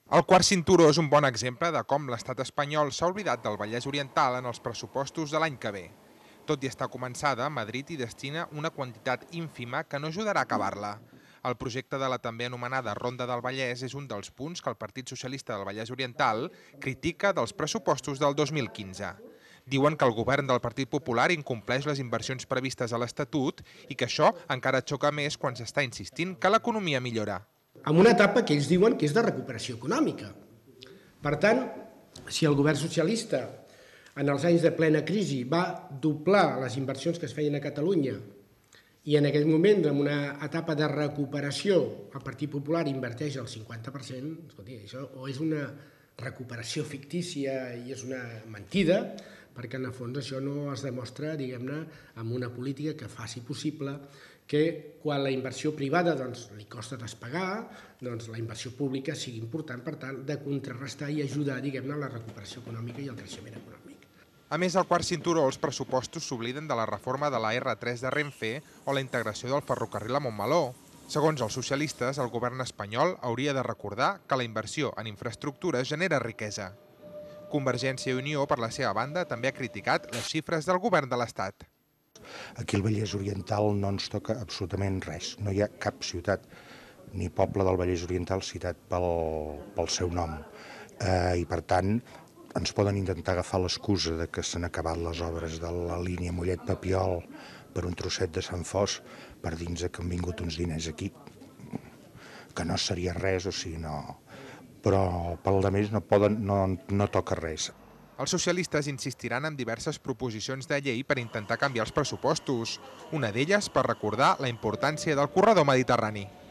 El quart cinturó és un bon exemple de com l'estat espanyol s'ha oblidat del Vallès Oriental en els pressupostos de l'any que ve. Tot i estar començada, Madrid hi destina una quantitat ínfima que no ajudarà a acabar-la. El projecte de la també anomenada Ronda del Vallès és un dels punts que el Partit Socialista del Vallès Oriental critica dels pressupostos del 2015. Diuen que el govern del Partit Popular incompleix les inversions previstes a l'Estatut i que això encara xoca més quan s'està insistint que l'economia millora. En una etapa que ells diuen que és de recuperació econòmica. Per tant, si el govern socialista en els anys de plena crisi va doblar les inversions que es feien a Catalunya i en aquell moment, en una etapa de recuperació, el Partit Popular inverteix el 50%, escolti, això o és una recuperació fictícia i és una mentida, perquè en el fons això no es demostra, diguem-ne, amb una política que faci possible que quan la inversió privada li costa despegar, la inversió pública sigui important, per tant, de contrarrestar i ajudar, diguem-ne, a la recuperació econòmica i al creixement econòmic. A més, al quart cinturó, els pressupostos s'obliden de la reforma de la R3 de Renfe o la integració del ferrocarril a Montmeló. Segons els socialistes, el govern espanyol hauria de recordar que la inversió en infraestructures genera riquesa. Convergència i Unió, per la seva banda, també ha criticat les xifres del govern de l'Estat. Aquí al Vallès Oriental no ens toca absolutament res. No hi ha cap ciutat ni poble del Vallès Oriental citat pel seu nom. I per tant, ens poden intentar agafar l'excusa de que s'han acabat les obres de la línia Mollet-Papiol per un trosset de Sant Fos per dins que han vingut uns diners aquí, que no seria res, o sigui, no. Però pel de més no toca res. Els socialistes insistiran en diverses proposicions de llei per intentar canviar els pressupostos, una d'elles per recordar la importància del corredor mediterrani.